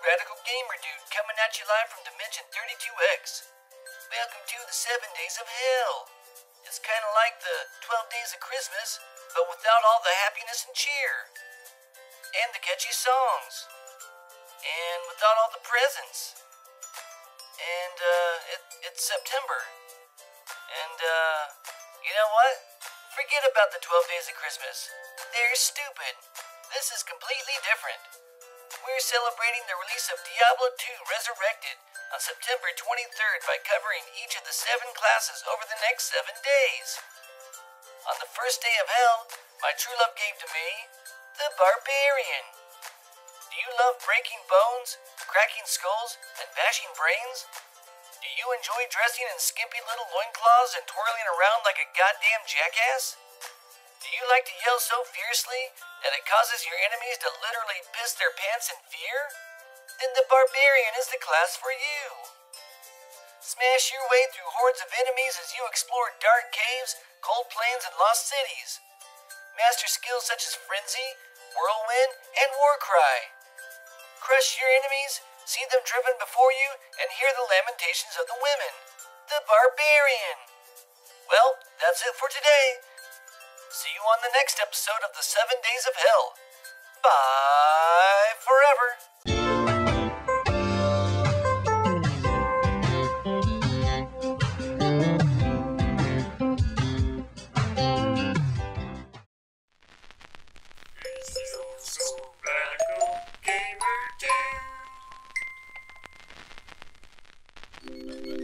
Radical Gamer Dude, coming at you live from Dimension 32X. Welcome to the 7 Days of Hell. It's kind of like the 12 Days of Christmas, but without all the happiness and cheer. And the catchy songs. And without all the presents. And, it's September. And, you know what? Forget about the 12 Days of Christmas. They're stupid. This is completely different. We're celebrating the release of Diablo II Resurrected on September 23rd by covering each of the 7 classes over the next 7 days. On the first day of hell, my true love gave to me the Barbarian. Do you love breaking bones, cracking skulls, and bashing brains? Do you enjoy dressing in skimpy little loincloths and twirling around like a goddamn jackass? Do you like to yell so fiercely that it causes your enemies to literally piss their pants in fear? Then the Barbarian is the class for you. Smash your way through hordes of enemies as you explore dark caves, cold plains, and lost cities. Master skills such as Frenzy, Whirlwind, and Warcry. Crush your enemies, see them driven before you, and hear the lamentations of the women. The Barbarian. Well, that's it for today. See you on the next episode of the 7 Days of Hell. Bye forever. Radical Gamer Dude.